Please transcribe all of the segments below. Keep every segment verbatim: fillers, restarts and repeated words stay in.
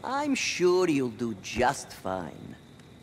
I'm sure you'll do just fine.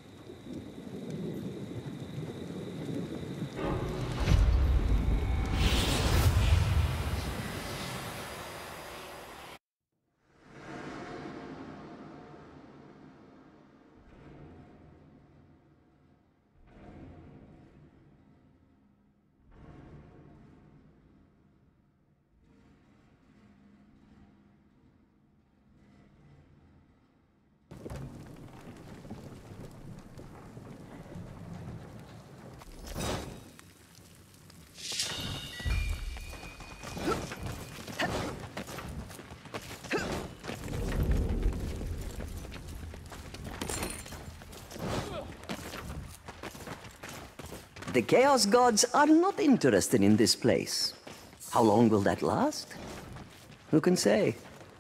The Chaos Gods are not interested in this place. How long will that last? Who can say?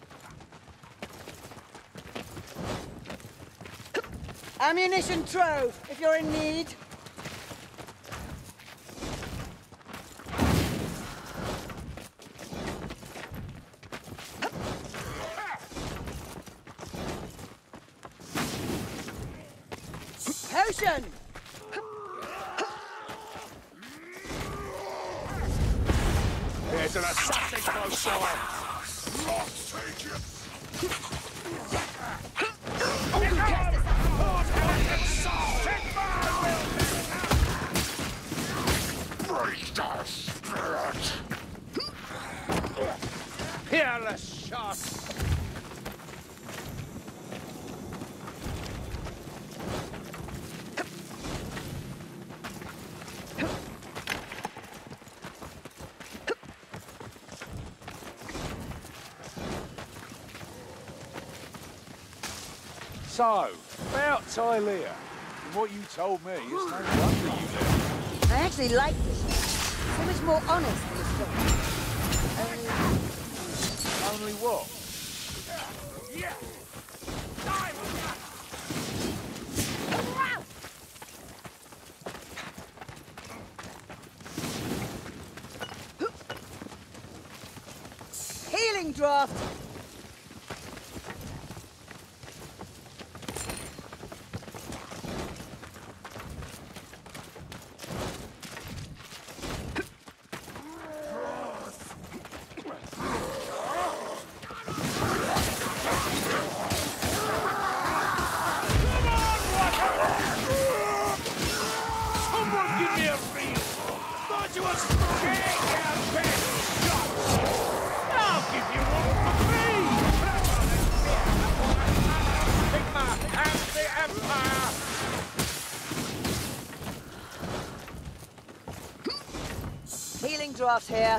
Ammunition trove, if you're in need. Potion! There's an assassin close by. Break the spirit! Peerless shot! So, about Tylea, from what you told me, it's no wonder you left. I actually like this. So much more honest than it's got. Only... Only what? Yeah. Healing draft! Healing draft here.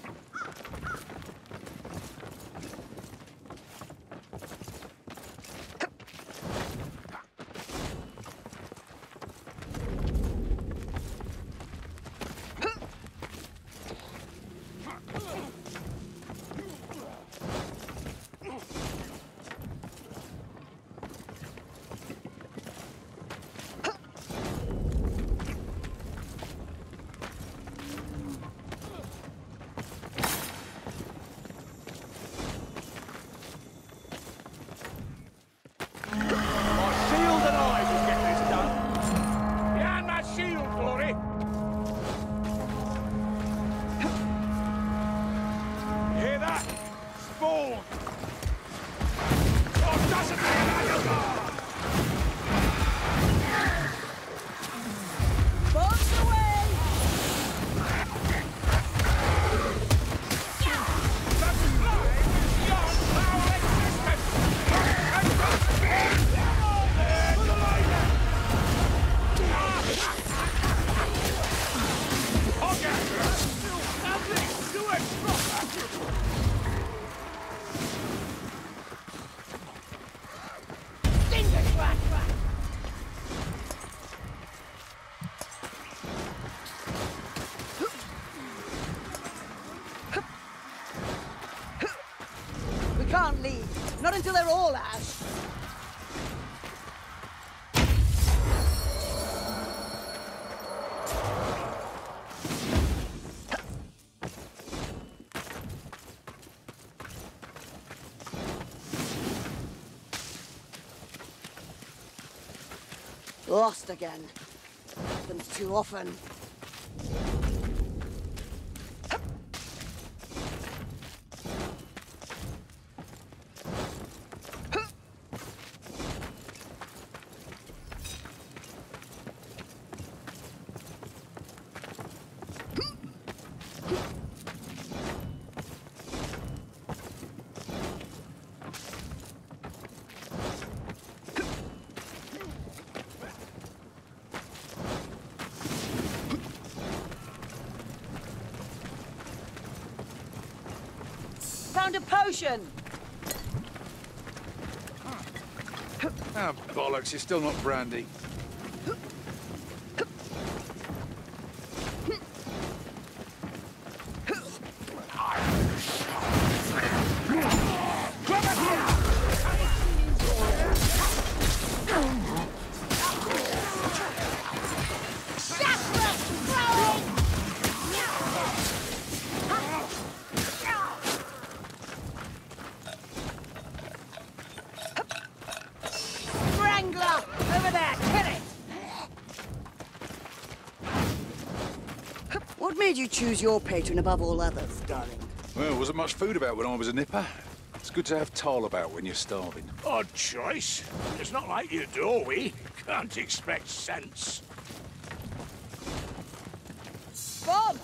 Can't leave. Not until they're all ash. Lost again. Happens too often. Found a potion! Ah, bollocks, it's still not brandy. Over there, kill it! What made you choose your patron above all others, darling? Well, there wasn't much food about when I was a nipper. It's good to have Tal about when you're starving. Odd choice. It's not like you do, we can't expect sense. Bob!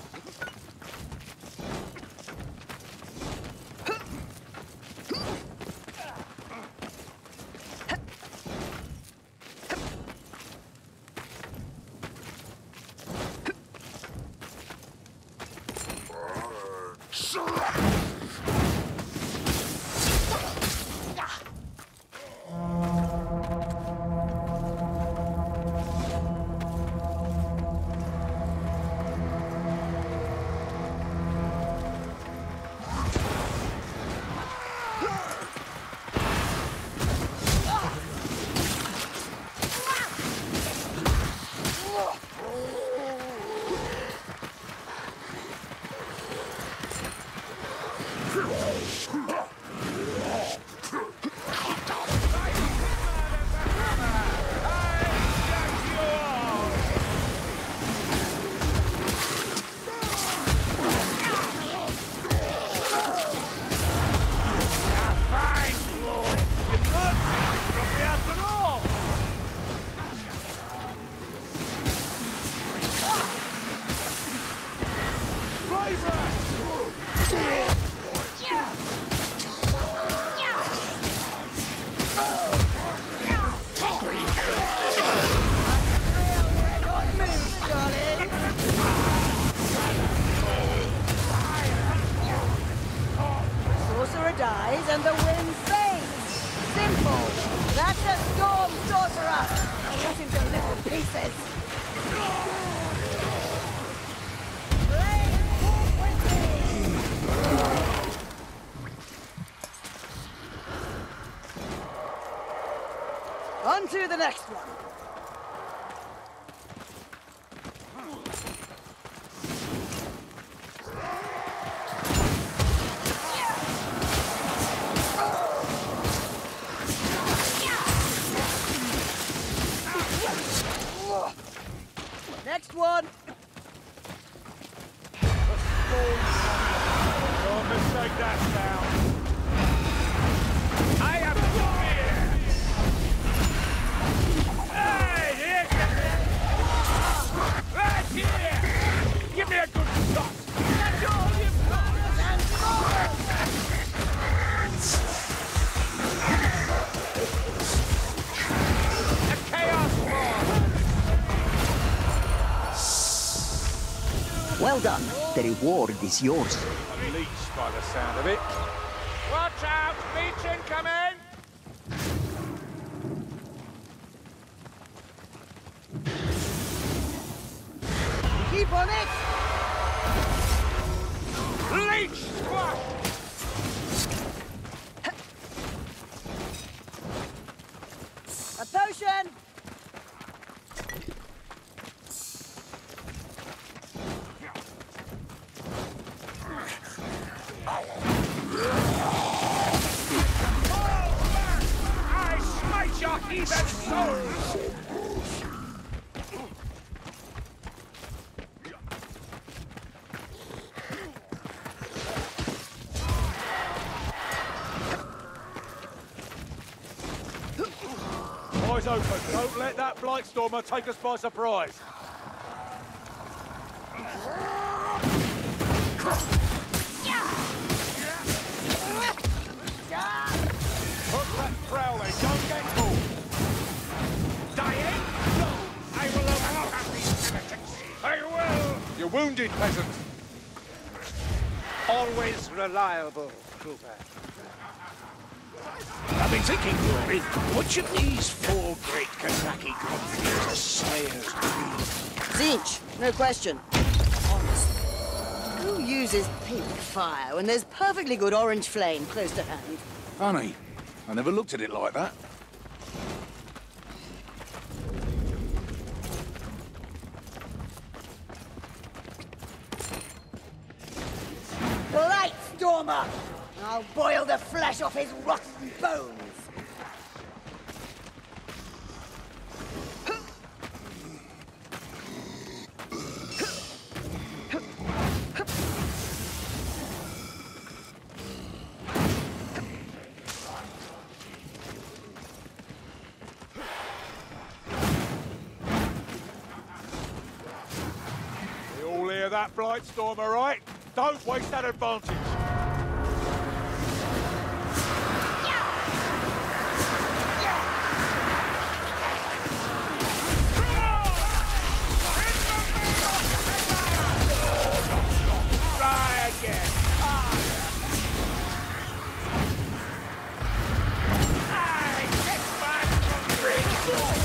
Dies and the wind fades. Simple. That's a storm sorcerer. Cut into little pieces. On to the next one. Next one. Don't mistake that sound. I have fear. Hey, here comes it. Right here. Give me a good shot. That's all you've got. And more. A chaos ball. Well done. The reward is yours. A leech by the sound of it. Watch out! Leech incoming! Keep on it. Leech squash! A potion. I smite your heathen souls! Eyes open. Don't let that Blightstormer take us by surprise. Hook that prowler. Don't get caught. Dying? No! I will overcome these heretics. I will! You're wounded, peasant. Always reliable, Trooper. I've been thinking, Rory, which of these four great Kentucky conflicts are Slayer's dream? Zinch, no question. Honestly, who uses pink fire when there's perfectly good orange flame close to hand? Funny. I never looked at it like that. Blightstormer! I'll boil the flesh off his rotten bones! You all hear that, Blightstormer, right? Don't waste that advantage. Try again. I get back from three.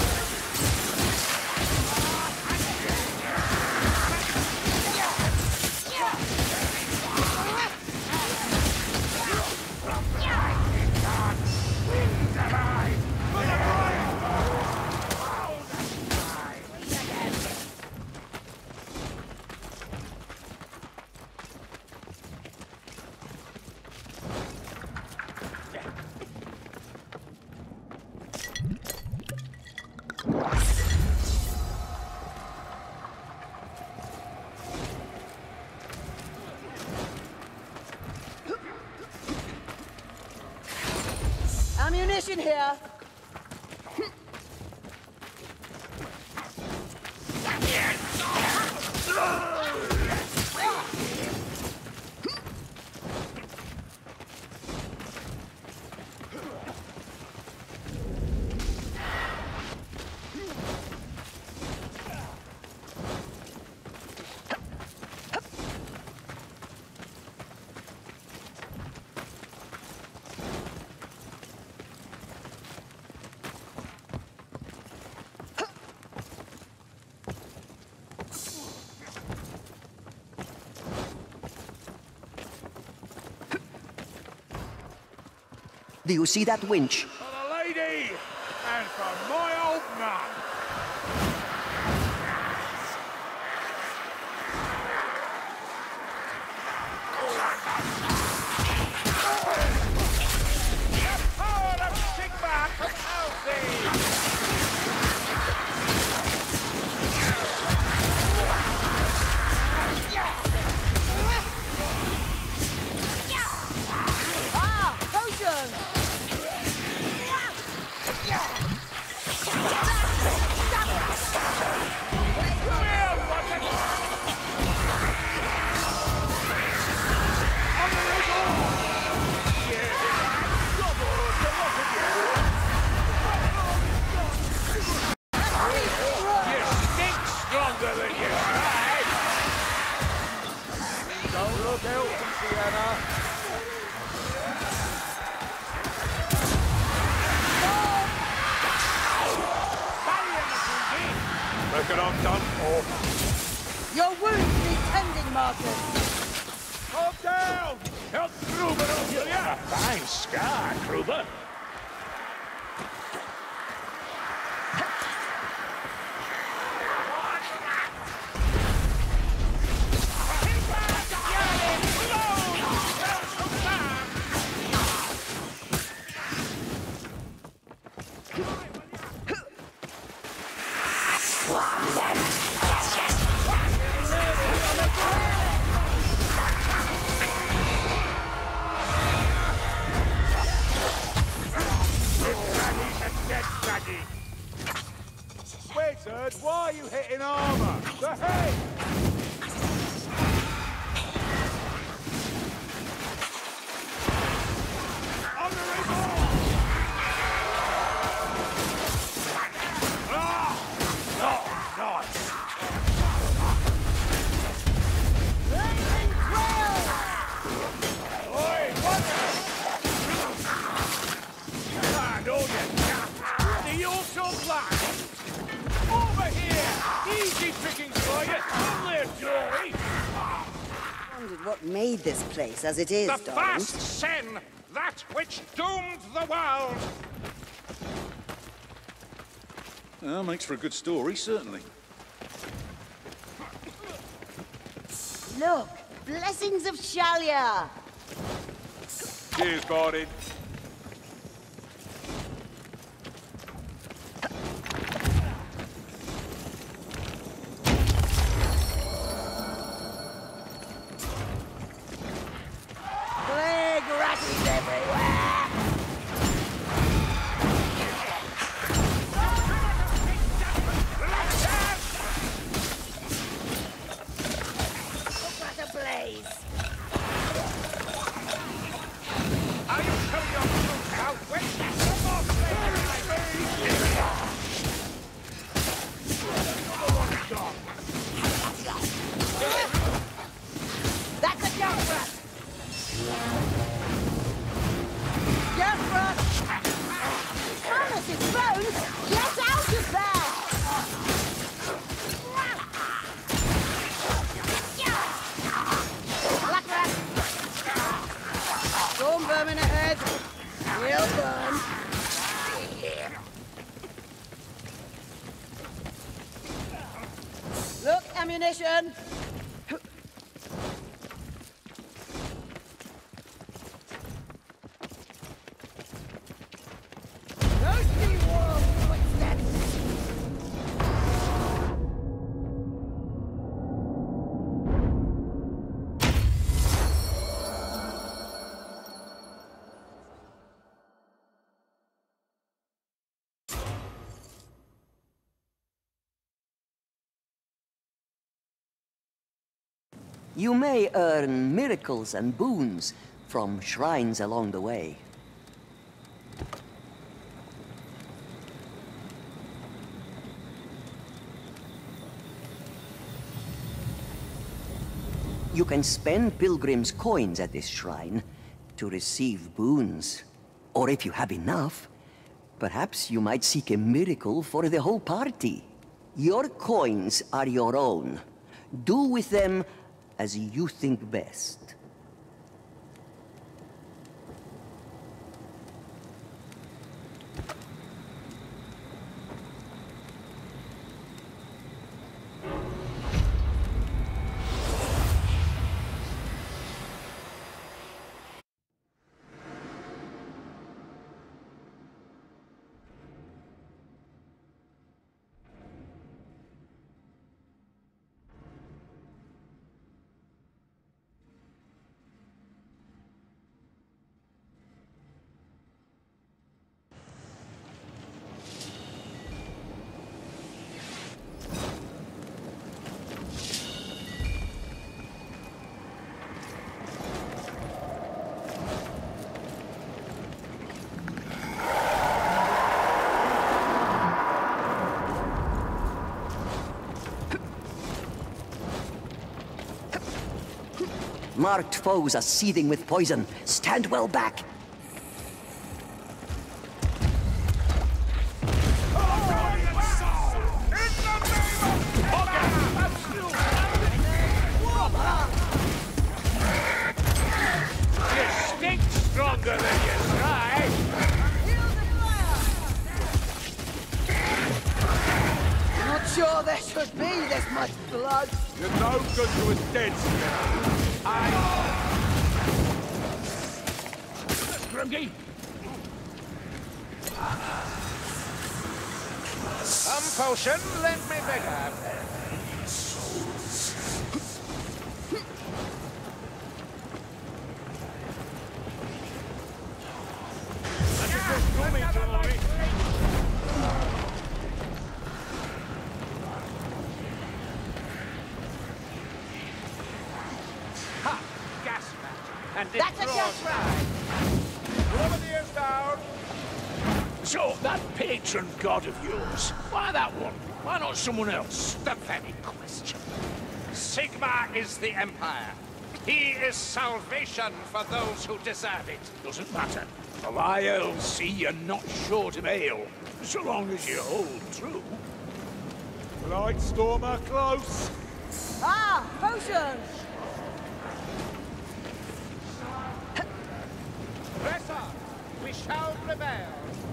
Ammunition here! Do you see that winch? For the lady! And for my old man! Power of Sigmar compels thee! Ah! Potion! You stink stronger than you tried! Don't look out, Sienna. Reckon I'm done for. Your wounds need tending, Marcus! Calm down! Help Kruber out, will ya? A fine scar, Kruber. Dead Maggie. Bastard, why are you hitting armor? The head! On the revolve! Ah! Oh, nice! Oi, what the? Land all you cat! The Yorkshire Black! Over here! Easy pickings for you! Only a dory! Wondered what made this place as it is, The darling. first sin, that which doomed the world! Well, makes for a good story, certainly. Look! Blessings of Shalia! Cheers, Bardin. Plague ratties everywhere! Look at the blaze! Are you coming your troops out? Wait, some more flavor in my That's a jump rat! Jump rat! Thomas's bones! Get out of there! Black rat! Storm vermin ahead! We'll burn! Look, ammunition! Ghostly warm footsteps! You may earn miracles and boons from shrines along the way. You can spend pilgrims' coins at this shrine to receive boons. Or if you have enough, perhaps you might seek a miracle for the whole party. Your coins are your own. Do with them as you think best. Marked foes are seething with poison. Stand well back. You stink stronger than you try! Not sure there should be this much blood. You're no good to us dead, Skinner. Grungy! Some potion, let me beggar. and That's a destroy. just right. Over the ears down. So, that patron god of yours, why that one? Why not someone else? The very question. Sigma is the Empire. He is salvation for those who deserve it. Doesn't matter. Well, I L see you're not short of ale, so long as you hold true. Lightstormer close. Ah, potion! Press on. We shall prevail.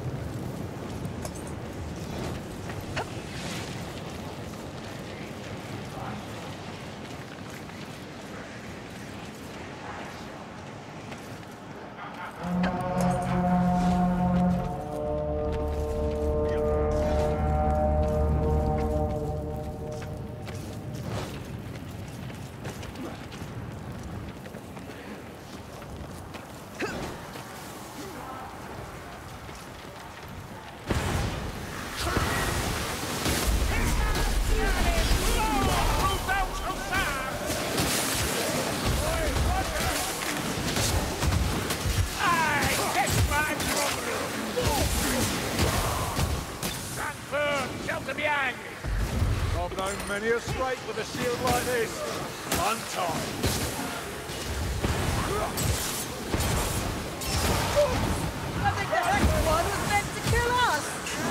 I've known many a scrape with a shield like this. One time. I think the next one was meant to kill us!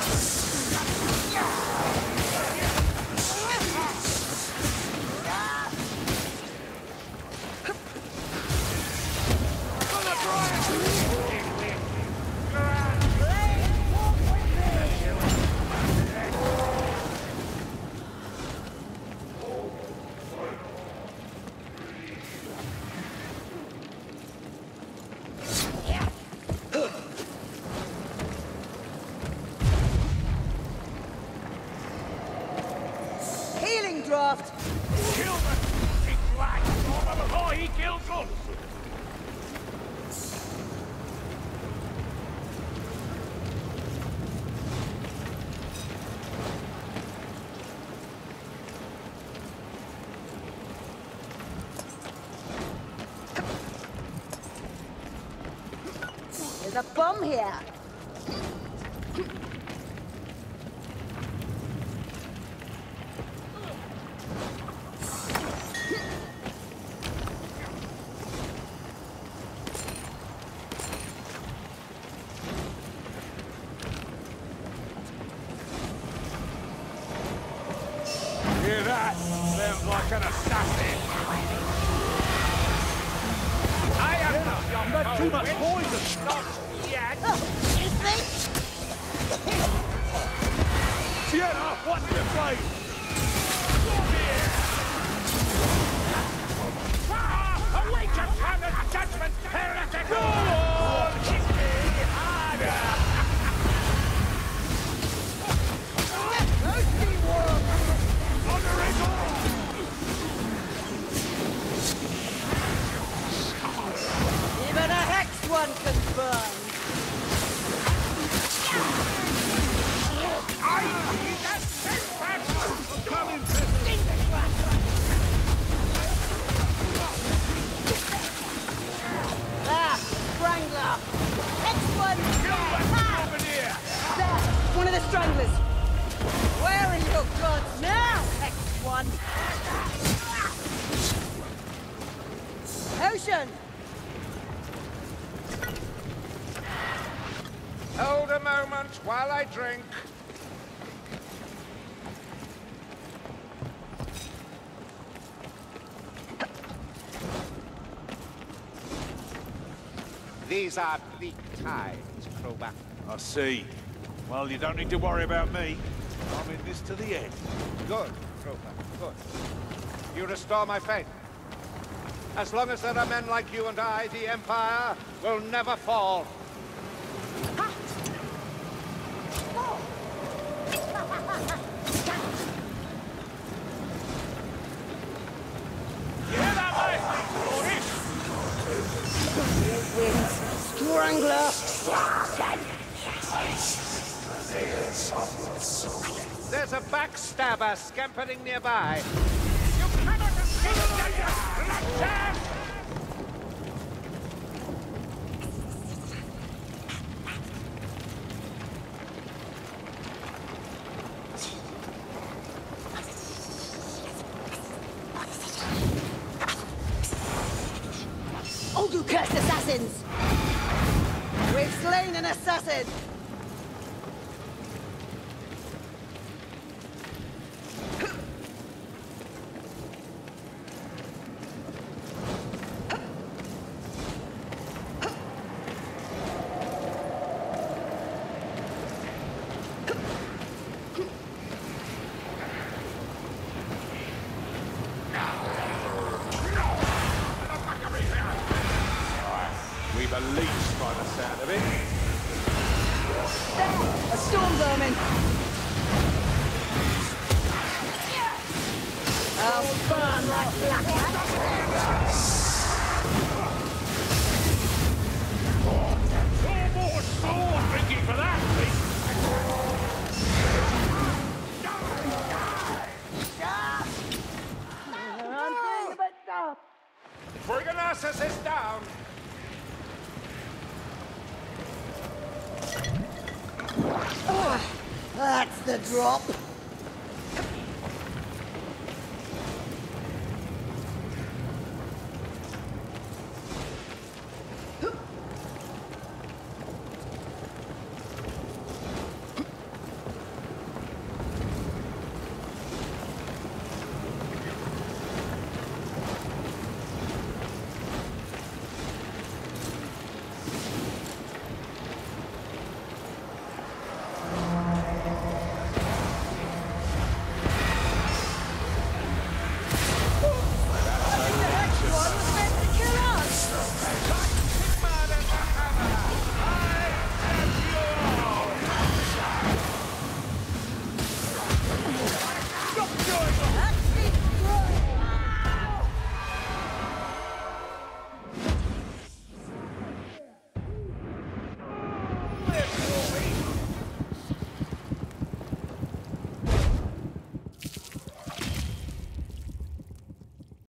Healing draft! Kill the fucking black stormer before he kills us! There's a bomb here! Hear that? Sounds like an assassin. I am not your That's foe. too much poison. Not yet. Is this? Sienna, what's your blade? Ah, awaken from the judgment, heretic! Go on! Hit me harder! Even a hexed one can burn! I need that setback! Coming, Ah, Strangler! Hexed one! Ah, here! there! One of the Stranglers! Where are your gods now, hexed one? Potion! Hold a moment while I drink. These are bleak times, Crowback. I see. Well, you don't need to worry about me. I'm in this to the end. Good, Crowback, good. You restore my faith. As long as there are men like you and I, the Empire will never fall. You hear that, mate? Strangler! There's a backstabber scampering nearby. You cannot escape! Blackjack! then. We've a leech by the sound of it. A storm vermin. I'll burn like No more sword drinking for that, please. Briganasus is down. That's the drop.